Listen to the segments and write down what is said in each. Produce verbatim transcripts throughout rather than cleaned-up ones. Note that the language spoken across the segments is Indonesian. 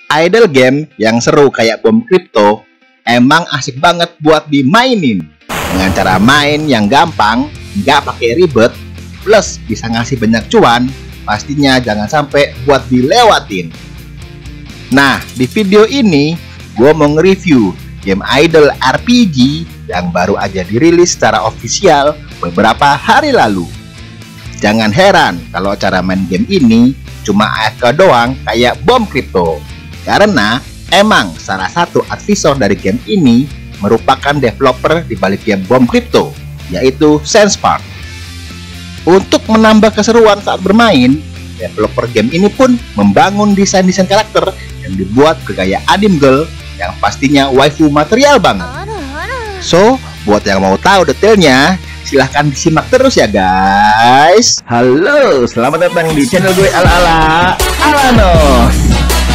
Idle game yang seru kayak bom kripto emang asik banget buat dimainin. Dengan cara main yang gampang, nggak pakai ribet, plus bisa ngasih banyak cuan, pastinya jangan sampai buat dilewatin. Nah, di video ini gue mau nge-review game Idle R P G yang baru aja dirilis secara official beberapa hari lalu. Jangan heran kalau cara main game ini cuma A F K doang kayak bom kripto. Karena emang salah satu advisor dari game ini merupakan developer di balik game bom kripto, yaitu SensePark. Untuk menambah keseruan saat bermain, developer game ini pun membangun desain-desain karakter yang dibuat bergaya anime girl yang pastinya waifu material banget. So, buat yang mau tahu detailnya, silahkan disimak terus ya guys. Halo, selamat datang di channel gue ala-ala Alanos.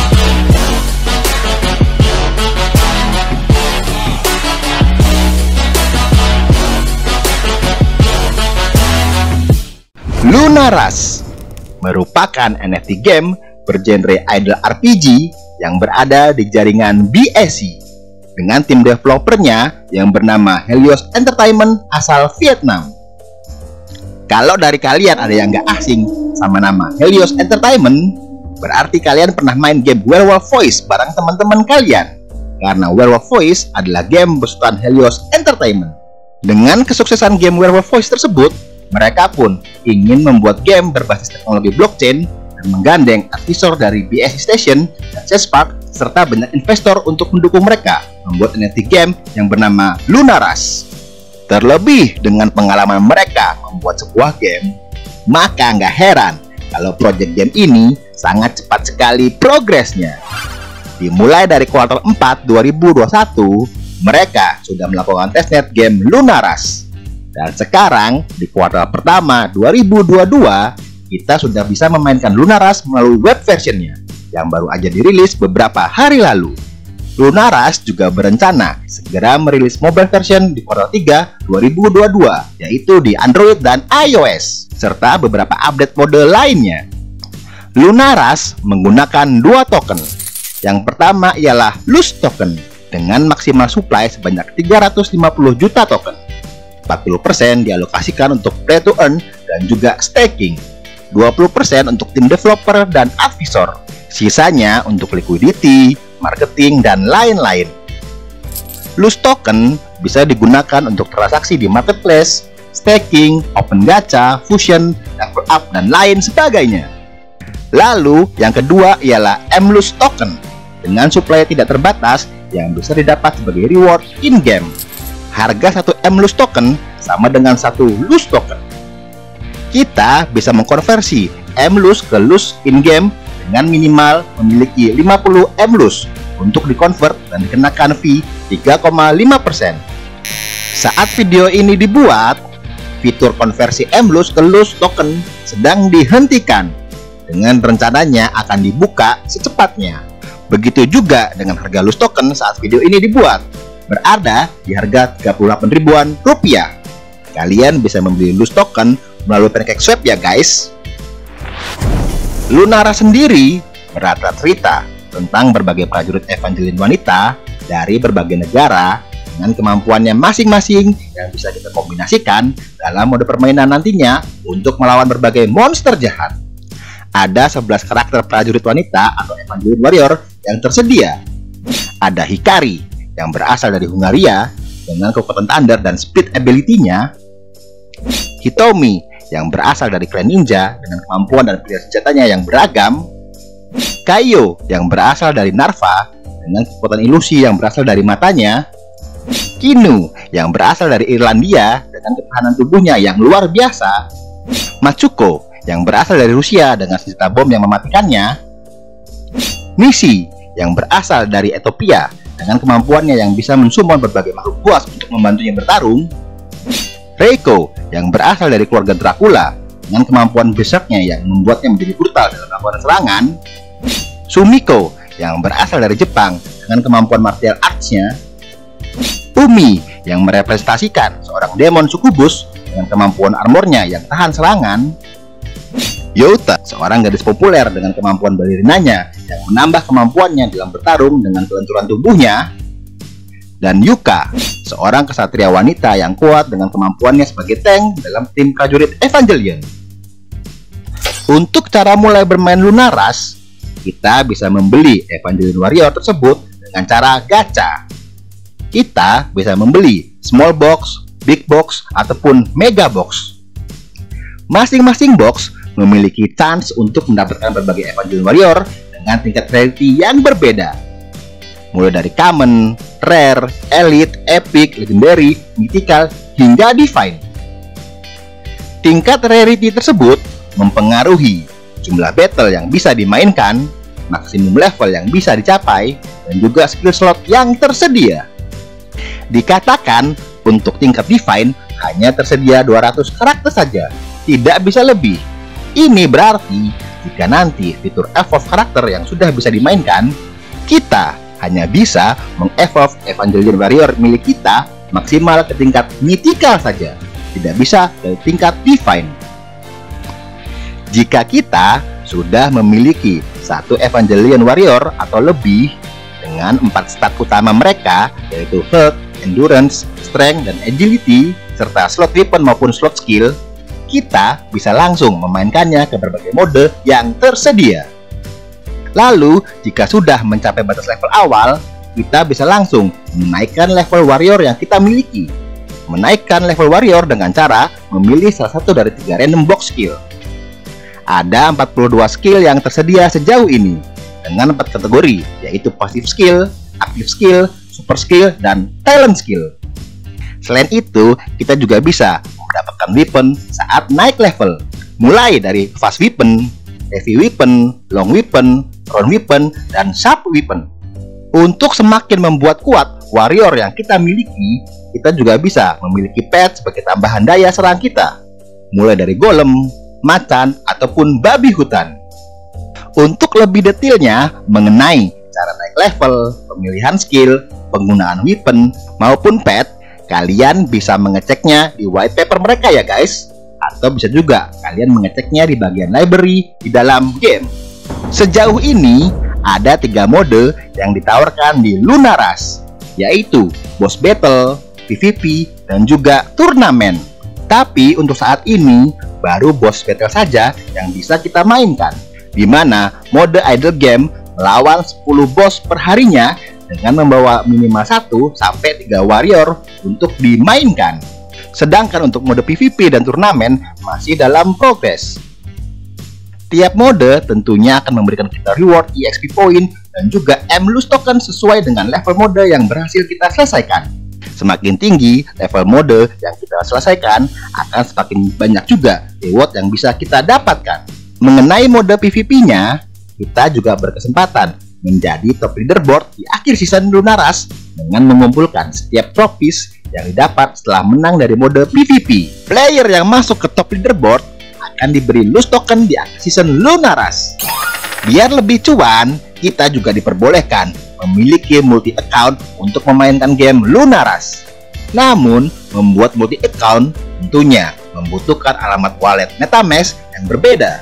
Lunaras merupakan N F T game bergenre idle R P G yang berada di jaringan B S C dengan tim developernya yang bernama Helios Entertainment asal Vietnam. Kalau dari kalian ada yang gak asing sama nama Helios Entertainment, berarti kalian pernah main game Werewolf Voice bareng teman-teman kalian, karena Werewolf Voice adalah game besutan Helios Entertainment. Dengan kesuksesan game Werewolf Voice tersebut, mereka pun ingin membuat game berbasis teknologi blockchain dan menggandeng advisor dari B S C Station dan SensePark serta banyak investor untuk mendukung mereka membuat N F T game yang bernama Lunaras. Terlebih dengan pengalaman mereka membuat sebuah game, maka nggak heran kalau project game ini sangat cepat sekali progresnya. Dimulai dari kuartal empat dua ribu dua puluh satu, mereka sudah melakukan testnet game Lunaras. Dan sekarang di kuartal pertama dua ribu dua puluh dua, kita sudah bisa memainkan Lunaras melalui web versionnya yang baru aja dirilis beberapa hari lalu. Lunaras juga berencana segera merilis mobile version di kuartal tiga dua ribu dua puluh dua, yaitu di Android dan iOS, serta beberapa update mode lainnya. Lunaras menggunakan dua token. Yang pertama ialah Loose Token dengan maksimal supply sebanyak tiga ratus lima puluh juta token. empat puluh persen dialokasikan untuk play to earn dan juga staking, dua puluh persen untuk tim developer dan advisor, sisanya untuk liquidity, marketing, dan lain-lain. Loose token bisa digunakan untuk transaksi di marketplace, staking, open gacha, fusion, level up, dan lain sebagainya. Lalu yang kedua ialah M-Loose token dengan supply tidak terbatas yang bisa didapat sebagai reward in-game. Harga satu M-Loose token sama dengan satu Loose token. Kita bisa mengkonversi M-Loose ke Loose in-game dengan minimal memiliki lima puluh M-Loose untuk dikonvert dan dikenakan fee tiga koma lima persen. Saat video ini dibuat, fitur konversi M-Loose ke Loose token sedang dihentikan, dengan rencananya akan dibuka secepatnya. Begitu juga dengan harga Loose token saat video ini dibuat, berada di harga tiga puluh delapan ribuan rupiah. Kalian bisa membeli Loose token melalui PancakeSwap ya guys. Lunaras sendiri berada cerita tentang berbagai prajurit Evangeline wanita dari berbagai negara dengan kemampuannya masing-masing yang bisa kita kombinasikan dalam mode permainan nantinya untuk melawan berbagai monster jahat. Ada sebelas karakter prajurit wanita atau Evangeline Warrior yang tersedia. Ada Hikari yang berasal dari Hungaria dengan kekuatan thunder dan speed ability-nya, Hitomi yang berasal dari klan ninja dengan kemampuan dan pilihan senjatanya yang beragam, Kaio yang berasal dari Narva dengan kekuatan ilusi yang berasal dari matanya, Kinu yang berasal dari Irlandia dengan ketahanan tubuhnya yang luar biasa, Matsuko yang berasal dari Rusia dengan senjata bom yang mematikannya, Nishi yang berasal dari Ethiopia dengan kemampuannya yang bisa mensummon berbagai makhluk buas untuk membantunya bertarung, Reiko yang berasal dari keluarga Dracula dengan kemampuan besarnya yang membuatnya menjadi brutal dalam melakukan serangan, Sumiko yang berasal dari Jepang dengan kemampuan martial arts-nya, Umi yang merepresentasikan seorang demon sukubus dengan kemampuan armornya yang tahan serangan, Yuta, seorang gadis populer dengan kemampuan balerinanya yang menambah kemampuannya dalam bertarung dengan kelenturan tubuhnya. Dan Yuka, seorang kesatria wanita yang kuat dengan kemampuannya sebagai tank dalam tim prajurit Evangelion. Untuk cara mulai bermain Lunaras, kita bisa membeli Evangelion Warrior tersebut dengan cara gacha. Kita bisa membeli small box, big box, ataupun mega box. Masing-masing box memiliki chance untuk mendapatkan berbagai Evangelion Warrior dengan tingkat rarity yang berbeda, mulai dari common, rare, elite, epic, legendary, mythical, hingga divine. Tingkat rarity tersebut mempengaruhi jumlah battle yang bisa dimainkan, maksimum level yang bisa dicapai, dan juga skill slot yang tersedia. Dikatakan untuk tingkat divine hanya tersedia dua ratus karakter saja, tidak bisa lebih. Ini berarti jika nanti fitur evolve karakter yang sudah bisa dimainkan, kita hanya bisa mengevolve Evangelion Warrior milik kita maksimal ke tingkat mythical saja, tidak bisa ke tingkat divine. Jika kita sudah memiliki satu Evangelion Warrior atau lebih dengan empat stat utama mereka, yaitu health, endurance, strength, dan agility, serta slot weapon maupun slot skill, kita bisa langsung memainkannya ke berbagai mode yang tersedia. Lalu, jika sudah mencapai batas level awal, kita bisa langsung menaikkan level warrior yang kita miliki. Menaikkan level warrior dengan cara memilih salah satu dari tiga random box skill. Ada empat puluh dua skill yang tersedia sejauh ini, dengan empat kategori, yaitu passive skill, active skill, super skill, dan talent skill. Selain itu, kita juga bisa mendapatkan weapon saat naik level, mulai dari fast weapon, heavy weapon, long weapon, round weapon, dan sharp weapon. Untuk semakin membuat kuat warrior yang kita miliki, kita juga bisa memiliki pet sebagai tambahan daya serang kita, mulai dari golem, macan, ataupun babi hutan. Untuk lebih detailnya mengenai cara naik level, pemilihan skill, penggunaan weapon, maupun pet, kalian bisa mengeceknya di white paper mereka ya guys. Atau bisa juga kalian mengeceknya di bagian library di dalam game. Sejauh ini ada tiga mode yang ditawarkan di Lunaras, yaitu boss battle, P V P, dan juga turnamen. Tapi untuk saat ini baru boss battle saja yang bisa kita mainkan, di mana mode idle game melawan sepuluh boss perharinya dengan membawa minimal satu sampai tiga warrior untuk dimainkan. Sedangkan untuk mode P V P dan turnamen masih dalam progres. Tiap mode tentunya akan memberikan kita reward E X P point dan juga M loose token sesuai dengan level mode yang berhasil kita selesaikan. Semakin tinggi level mode yang kita selesaikan, akan semakin banyak juga reward yang bisa kita dapatkan. Mengenai mode P V P-nya, kita juga berkesempatan menjadi top leaderboard di akhir season Lunaras dengan mengumpulkan setiap trophies yang didapat setelah menang dari mode P V P. Player yang masuk ke top leaderboard akan diberi loose token di akhir season Lunaras. Biar lebih cuan, kita juga diperbolehkan memiliki multi account untuk memainkan game Lunaras. Namun, membuat multi account tentunya membutuhkan alamat wallet MetaMask yang berbeda.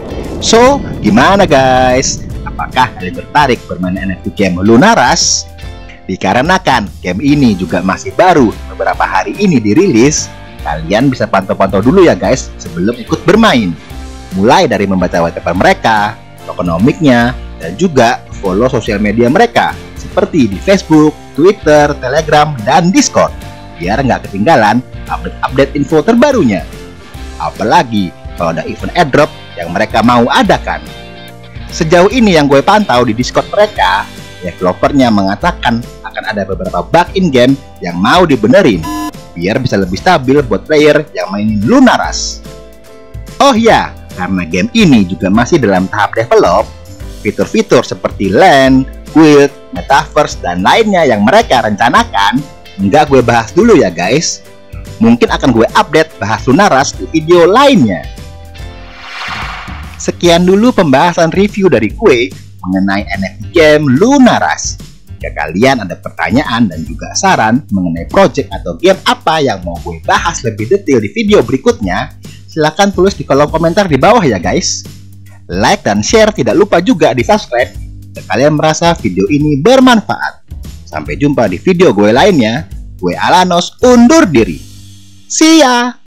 So, gimana guys? Apakah kalian tertarik bermain N F T game Lunaras? Dikarenakan game ini juga masih baru beberapa hari ini dirilis, kalian bisa pantau-pantau dulu ya guys sebelum ikut bermain. Mulai dari membaca white paper mereka, tokenomiknya, dan juga follow sosial media mereka seperti di Facebook, Twitter, Telegram, dan Discord biar nggak ketinggalan update-update info terbarunya. Apalagi kalau ada event airdrop yang mereka mau adakan. Sejauh ini yang gue pantau di Discord mereka, developernya mengatakan akan ada beberapa bug in-game yang mau dibenerin biar bisa lebih stabil buat player yang mainin Lunaras. Oh ya, karena game ini juga masih dalam tahap develop, fitur-fitur seperti LAN, guild, metaverse, dan lainnya yang mereka rencanakan nggak gue bahas dulu ya guys. Mungkin akan gue update bahas Lunaras di video lainnya. Sekian dulu pembahasan review dari gue mengenai N F T game Lunaras. Jika kalian ada pertanyaan dan juga saran mengenai project atau game apa yang mau gue bahas lebih detail di video berikutnya, Silahkan tulis di kolom komentar di bawah ya guys. Like dan share, tidak lupa juga di subscribe jika kalian merasa video ini bermanfaat. Sampai jumpa di video gue lainnya. Gue Alanos undur diri. See ya!